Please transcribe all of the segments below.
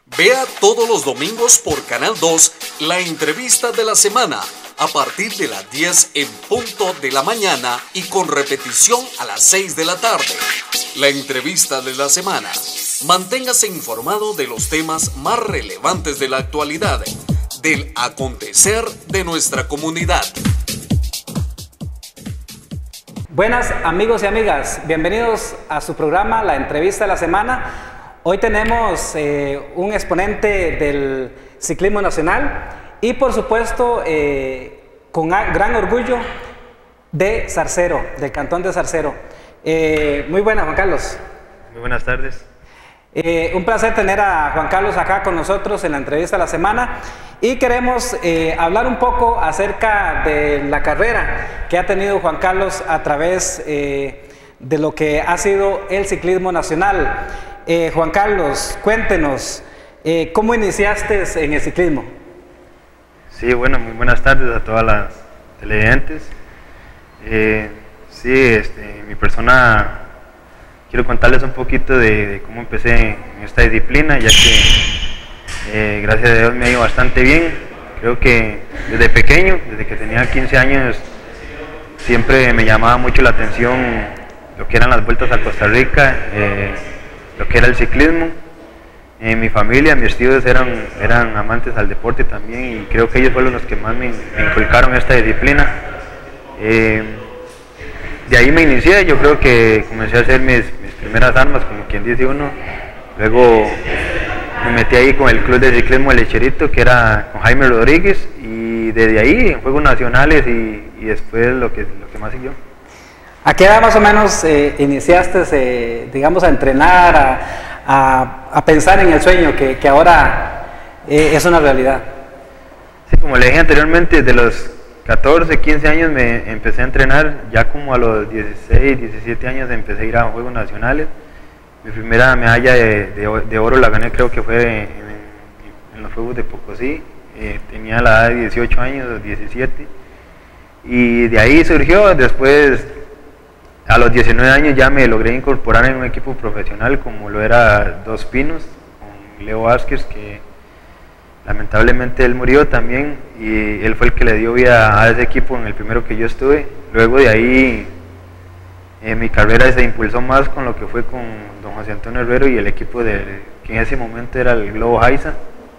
Vea todos los domingos por Canal 2 la entrevista de la semana a partir de las 10 en punto de la mañana y con repetición a las 6 de la tarde. La entrevista de la semana. Manténgase informado de los temas más relevantes de la actualidad, del acontecer de nuestra comunidad. Buenas amigos y amigas, bienvenidos a su programa La Entrevista de la Semana. Hoy tenemos un exponente del ciclismo nacional y por supuesto con gran orgullo de Zarcero, del cantón de Zarcero. Muy buenas, Juan Carlos. Muy buenas tardes. Un placer tener a Juan Carlos acá con nosotros en la entrevista de la semana y queremos hablar un poco acerca de la carrera que ha tenido Juan Carlos a través de lo que ha sido el ciclismo nacional. Juan Carlos, cuéntenos, ¿cómo iniciaste en el ciclismo? Sí, bueno, muy buenas tardes a todas las televidentes. Mi persona, quiero contarles un poquito de cómo empecé en esta disciplina, ya que gracias a Dios me ha ido bastante bien. Creo que desde pequeño, desde que tenía 15 años, siempre me llamaba mucho la atención lo que eran las vueltas a Costa Rica, lo que era el ciclismo. En mi familia, mis tíos eran amantes al deporte también y creo que ellos fueron los que más me inculcaron esta disciplina. De ahí me inicié, yo creo que comencé a hacer mis primeras armas, como quien dice uno. Luego me metí ahí con el club de ciclismo El Lecherito, que era con Jaime Rodríguez, y desde ahí en Juegos Nacionales y después lo que más siguió. ¿A qué edad más o menos iniciaste, digamos, a entrenar, a pensar en el sueño que ahora es una realidad? Sí, como le dije anteriormente, desde los 14, 15 años me empecé a entrenar, ya como a los 16, 17 años empecé a ir a Juegos Nacionales. Mi primera medalla de oro la gané, creo que fue en los Juegos de Pocosí, tenía la edad de 18 años, 17, y de ahí surgió. Después, a los 19 años ya me logré incorporar en un equipo profesional como lo era Dos Pinos, con Leo Vázquez, que lamentablemente él murió también, y él fue el que le dio vida a ese equipo en el primero que yo estuve. Luego de ahí mi carrera se impulsó más con lo que fue con don José Antonio Herrero y el equipo que en ese momento era el Globo Jaiza.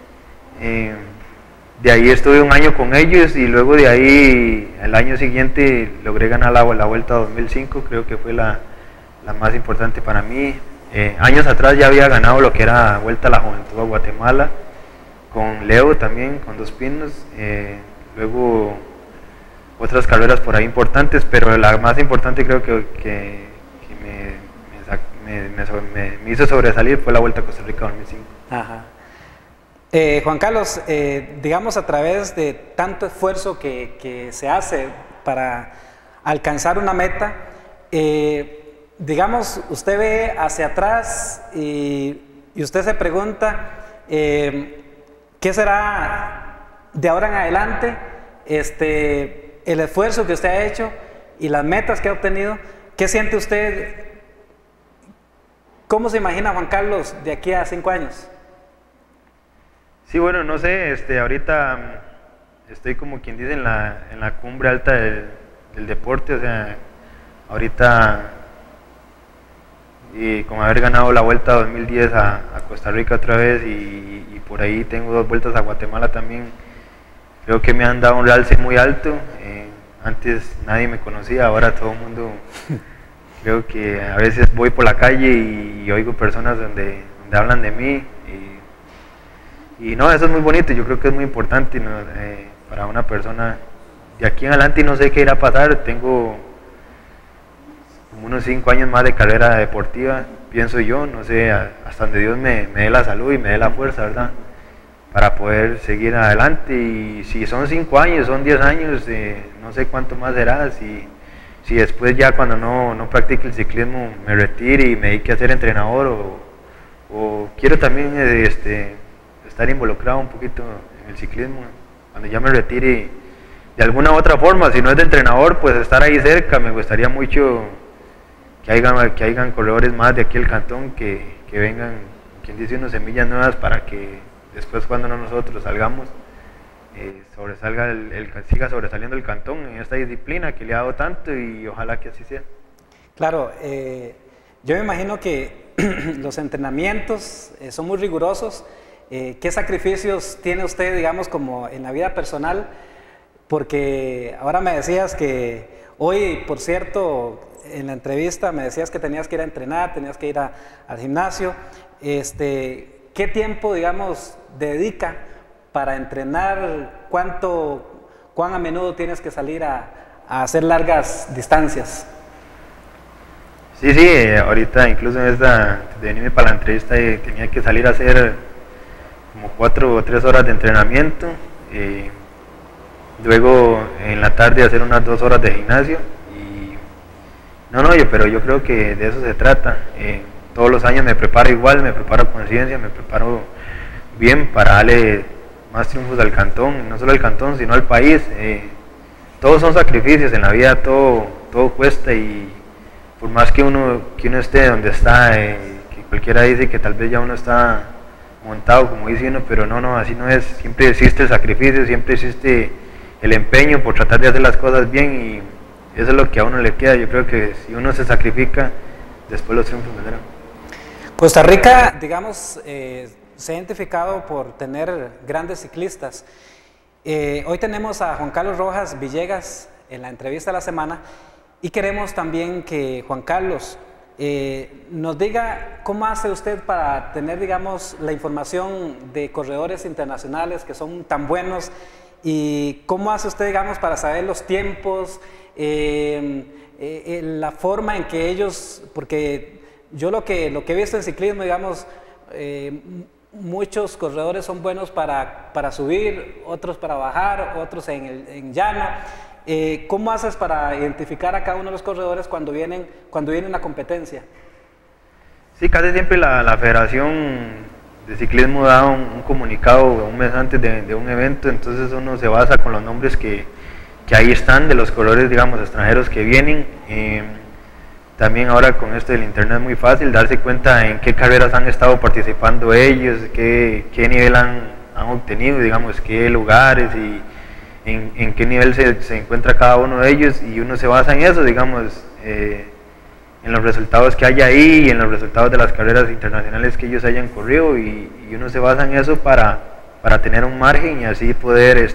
De ahí estuve un año con ellos y luego de ahí el año siguiente logré ganar la Vuelta 2005, creo que fue la más importante para mí. Años atrás ya había ganado lo que era Vuelta a la Juventud a Guatemala, con Leo también, con Dos Pinos, luego otras carreras por ahí importantes, pero la más importante creo que me hizo sobresalir fue la Vuelta a Costa Rica 2005. Ajá. Juan Carlos, digamos, a través de tanto esfuerzo que se hace para alcanzar una meta, digamos, usted ve hacia atrás y usted se pregunta ¿qué será de ahora en adelante el esfuerzo que usted ha hecho y las metas que ha obtenido? ¿Qué siente usted? ¿Cómo se imagina Juan Carlos de aquí a 5 años? Sí, bueno, no sé, ahorita estoy como quien dice en la cumbre alta del deporte, o sea, ahorita y con haber ganado la Vuelta 2010 a Costa Rica otra vez y por ahí tengo 2 vueltas a Guatemala también, creo que me han dado un realce muy alto. Antes nadie me conocía, ahora todo el mundo, creo que a veces voy por la calle y oigo personas donde hablan de mí. Y no, eso es muy bonito, yo creo que es muy importante, ¿no? Para una persona. De aquí en adelante no sé qué irá a pasar, tengo como unos 5 años más de carrera deportiva, pienso yo, no sé, hasta donde Dios me dé la salud y me dé la fuerza, ¿verdad? Para poder seguir adelante, y si son 5 años, son 10 años, no sé cuánto más será, si después ya cuando no practique el ciclismo me retire y me dedique a ser entrenador, o quiero también estar involucrado un poquito en el ciclismo, cuando ya me retire de alguna otra forma, si no es de entrenador, pues estar ahí cerca. Me gustaría mucho que hayan corredores más de aquí del cantón que vengan quien dice uno, semillas nuevas para que después cuando nosotros salgamos, siga sobresaliendo el cantón en esta disciplina que le ha dado tanto, y ojalá que así sea. Claro, yo me imagino que los entrenamientos son muy rigurosos. ¿Qué sacrificios tiene usted, digamos, como en la vida personal? Porque ahora me decías que hoy, por cierto, en la entrevista me decías que tenías que ir a entrenar, tenías que ir al gimnasio. ¿Qué tiempo, digamos, dedica para entrenar? ¿Cuán a menudo tienes que salir a hacer largas distancias? Sí, ahorita incluso en esta, de venirme para la entrevista, tenía que salir a hacer como 4 o 3 horas de entrenamiento, luego en la tarde hacer unas 2 horas de gimnasio, y pero yo creo que de eso se trata. Todos los años me preparo igual, me preparo con ciencia, me preparo bien para darle más triunfos al cantón, no solo al cantón sino al país. Todos son sacrificios en la vida, todo cuesta, y por más que uno esté donde está, que cualquiera dice que tal vez ya uno está montado, como dice uno, pero no, así no es. Siempre existe el sacrificio, siempre existe el empeño por tratar de hacer las cosas bien, y eso es lo que a uno le queda. Yo creo que si uno se sacrifica, después los triunfos vendrán. Costa Rica, digamos, se ha identificado por tener grandes ciclistas. Hoy tenemos a Juan Carlos Rojas Villegas en la entrevista de la semana, y queremos también que Juan Carlos nos diga cómo hace usted para tener, digamos, la información de corredores internacionales que son tan buenos, y cómo hace usted, digamos, para saber los tiempos, la forma en que ellos, porque yo lo que he visto en ciclismo, digamos, muchos corredores son buenos para subir, otros para bajar, otros en llano. ¿Cómo haces para identificar a cada uno de los corredores cuando vienen a competencia? Sí, casi siempre la Federación de Ciclismo da un comunicado un mes antes de un evento, entonces uno se basa con los nombres que ahí están de los corredores, digamos, extranjeros que vienen. También ahora con esto del internet es muy fácil darse cuenta en qué carreras han estado participando ellos, qué nivel han obtenido, digamos, qué lugares y en qué nivel se encuentra cada uno de ellos, y uno se basa en eso, digamos, en los resultados que hay ahí y en los resultados de las carreras internacionales que ellos hayan corrido, y uno se basa en eso para tener un margen y así poder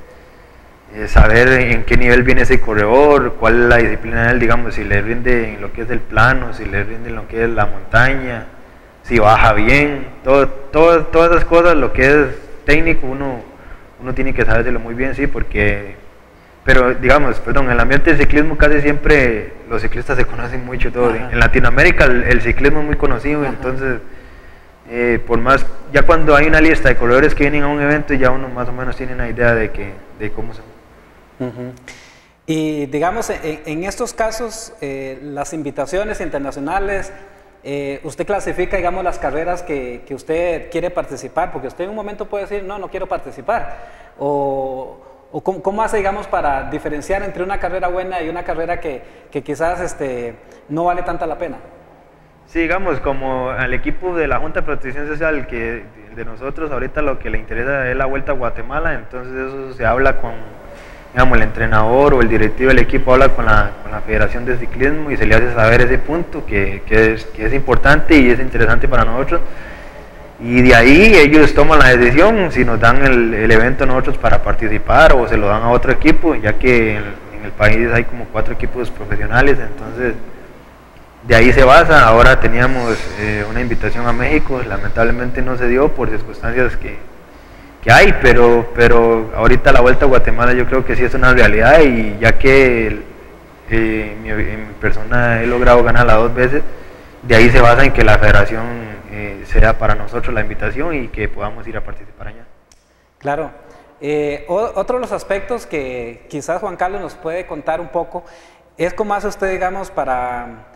saber en qué nivel viene ese corredor, cuál es la disciplina de él, digamos, si le rinde en lo que es el plano, si le rinde en lo que es la montaña, si baja bien, todas esas cosas, lo que es técnico, uno tiene que sabérselo muy bien, sí, pero digamos, en el ambiente del ciclismo casi siempre los ciclistas se conocen mucho todos. En Latinoamérica el ciclismo es muy conocido. Ajá. Entonces por más, ya cuando hay una lista de corredores que vienen a un evento, ya uno más o menos tiene una idea de cómo son. Uh-huh. Y digamos, en estos casos, las invitaciones internacionales, usted clasifica, digamos, las carreras que usted quiere participar, porque usted en un momento puede decir, no quiero participar, o ¿cómo hace, digamos, para diferenciar entre una carrera buena y una carrera que quizás no vale tanta la pena? Sí, digamos, como al equipo de la Junta de Protección Social, que de nosotros ahorita lo que le interesa es la Vuelta a Guatemala, entonces eso se habla con, digamos, el entrenador o el directivo del equipo habla con la Federación de Ciclismo y se le hace saber ese punto que es importante y es interesante para nosotros, y de ahí ellos toman la decisión si nos dan el evento a nosotros para participar o se lo dan a otro equipo, ya que en el país hay como 4 equipos profesionales, entonces de ahí se basa. Ahora teníamos una invitación a México, lamentablemente no se dio por circunstancias que hay, pero ahorita la Vuelta a Guatemala yo creo que sí es una realidad, y ya que en mi persona he logrado ganarla 2 veces, de ahí se basa en que la federación sea para nosotros la invitación y que podamos ir a participar allá. Claro. Otro de los aspectos que quizás Juan Carlos nos puede contar un poco es cómo hace usted, digamos, para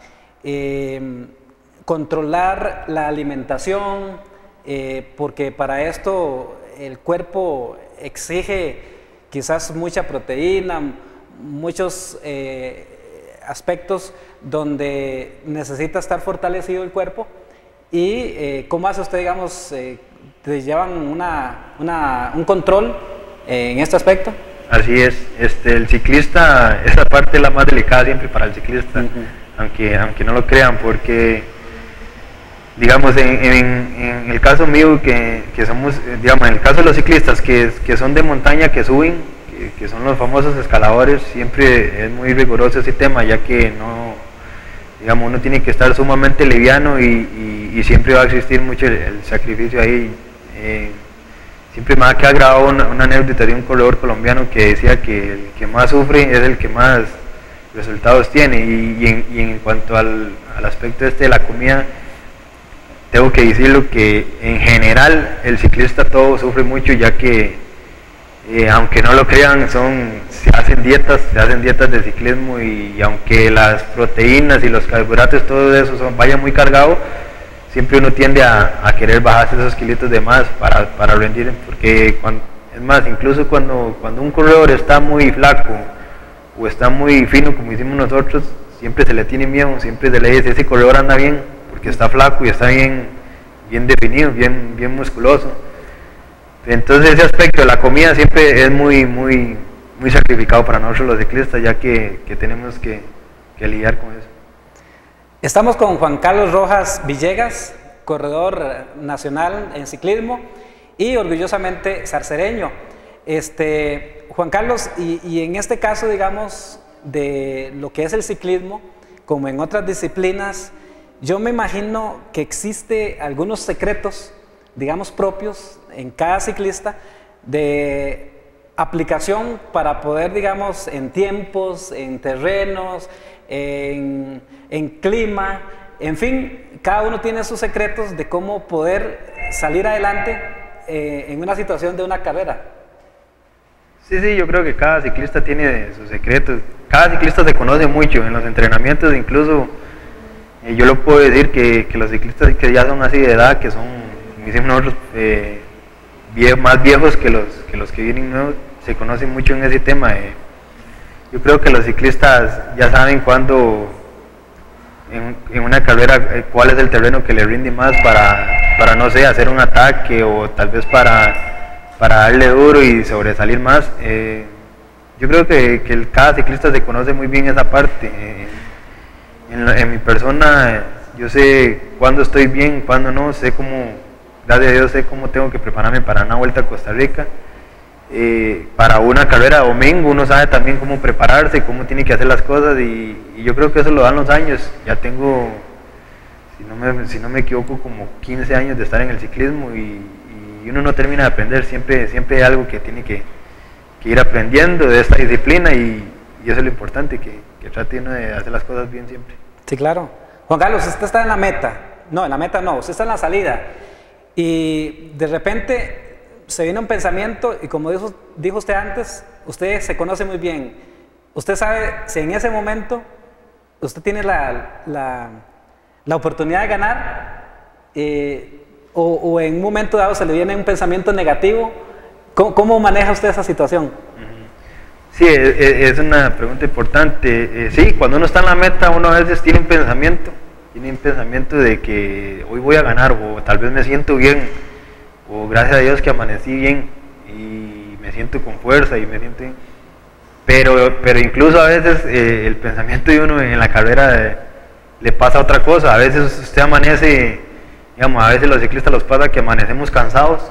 controlar la alimentación, porque para esto el cuerpo exige quizás mucha proteína, muchos aspectos donde necesita estar fortalecido el cuerpo, y cómo hace usted, digamos, te llevan un control en este aspecto. Así es, el ciclista, esa parte es la más delicada siempre para el ciclista, aunque no lo crean, porque digamos en el caso mío que somos, digamos, en el caso de los ciclistas que son de montaña, que suben, que son los famosos escaladores, siempre es muy riguroso ese tema, ya que no, digamos, uno tiene que estar sumamente liviano y siempre va a existir mucho el sacrificio ahí. Siempre me ha quedado grabado una anécdota de un corredor colombiano que decía que el que más sufre es el que más resultados tiene, y en cuanto al aspecto de la comida, tengo que decirlo que en general el ciclista todo sufre mucho, ya que aunque no lo crean, se hacen dietas de ciclismo, y aunque las proteínas y los carbohidratos, todo eso vaya muy cargado, siempre uno tiende a querer bajarse esos kilitos de más para rendir, porque es más, incluso cuando un corredor está muy flaco o está muy fino, como hicimos nosotros, siempre se le tiene miedo, siempre se le dice, ese corredor anda bien porque está flaco y está bien definido, bien musculoso. Entonces ese aspecto de la comida siempre es muy sacrificado para nosotros los ciclistas, ya que tenemos que lidiar con eso. Estamos con Juan Carlos Rojas Villegas, corredor nacional en ciclismo y orgullosamente zarcereño. Juan Carlos, y en este caso, digamos, de lo que es el ciclismo, como en otras disciplinas, yo me imagino que existe algunos secretos, digamos, propios en cada ciclista de aplicación para poder, digamos, en tiempos, en terrenos, en clima, en fin, cada uno tiene sus secretos de cómo poder salir adelante en una situación de una carrera. Sí, yo creo que cada ciclista tiene sus secretos, cada ciclista se conoce mucho en los entrenamientos, incluso yo lo puedo decir que los ciclistas que ya son así de edad, que son, como decimos nosotros, más viejos que los que vienen nuevos, se conocen mucho en ese tema. Yo creo que los ciclistas ya saben cuándo en una carrera cuál es el terreno que le rinde más para no sé, hacer un ataque, o tal vez para darle duro y sobresalir más. Yo creo que cada ciclista se conoce muy bien esa parte. En mi persona, yo sé cuándo estoy bien, cuándo no, sé cómo, gracias a Dios, sé cómo tengo que prepararme para una vuelta a Costa Rica. Para una carrera de domingo uno sabe también cómo prepararse, cómo tiene que hacer las cosas, y yo creo que eso lo dan los años. Ya tengo, si no me equivoco, como 15 años de estar en el ciclismo, y uno no termina de aprender, siempre hay algo que tiene que ir aprendiendo de esta disciplina, y eso es lo importante, que trate uno de hacer las cosas bien siempre. Sí, claro. Juan Carlos, usted está en la meta, usted está en la salida, y de repente se viene un pensamiento, y como dijo usted antes, usted se conoce muy bien. Usted sabe si en ese momento usted tiene la oportunidad de ganar, o en un momento dado se le viene un pensamiento negativo. ¿Cómo maneja usted esa situación? Sí, es una pregunta importante. Sí, cuando uno está en la meta, uno a veces tiene un pensamiento de que hoy voy a ganar, o tal vez me siento bien, o gracias a Dios que amanecí bien y me siento con fuerza y me siento bien. Pero incluso a veces el pensamiento de uno en la carrera le pasa otra cosa. A veces usted amanece, digamos, a veces los ciclistas los pasa que amanecemos cansados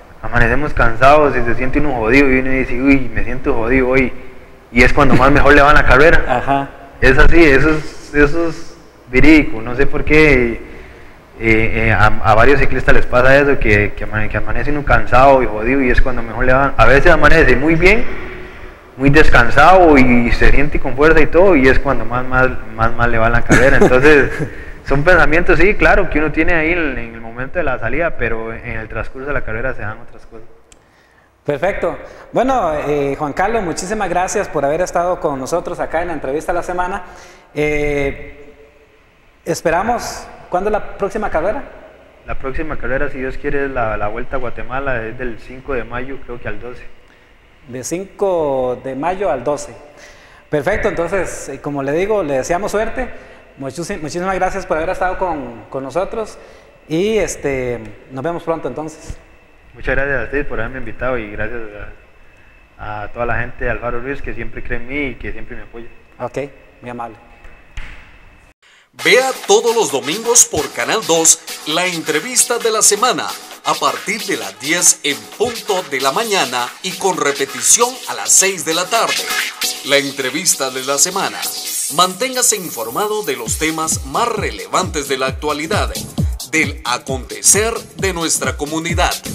y se siente uno jodido, y uno dice, uy, me siento jodido hoy, y es cuando más mejor le va en la carrera. Ajá. Es así, eso es verídico. No sé por qué a varios ciclistas les pasa eso, que amanecen cansado y jodido, y es cuando mejor le van. A veces amanece muy bien, muy descansado y se siente con fuerza y todo, y es cuando más le va en la carrera. Entonces son pensamientos, sí, claro, que uno tiene ahí en el momento de la salida, pero en el transcurso de la carrera se dan otras cosas. Perfecto. Bueno, Juan Carlos, muchísimas gracias por haber estado con nosotros acá en la entrevista de la semana. Esperamos, ¿cuándo es la próxima carrera? La próxima carrera, si Dios quiere, es la Vuelta a Guatemala, es del 5 de mayo, creo que al 12. De 5 de mayo al 12. Perfecto, entonces, como le digo, le deseamos suerte. Muchísimas gracias por haber estado con nosotros, y nos vemos pronto entonces. Muchas gracias a ustedes por haberme invitado y gracias a toda la gente de Alfaro Ruiz que siempre cree en mí y que siempre me apoya. Ok, muy amable. Vea todos los domingos por Canal 2 la entrevista de la semana a partir de las 10 en punto de la mañana y con repetición a las 6 de la tarde. La entrevista de la semana. Manténgase informado de los temas más relevantes de la actualidad, del acontecer de nuestra comunidad.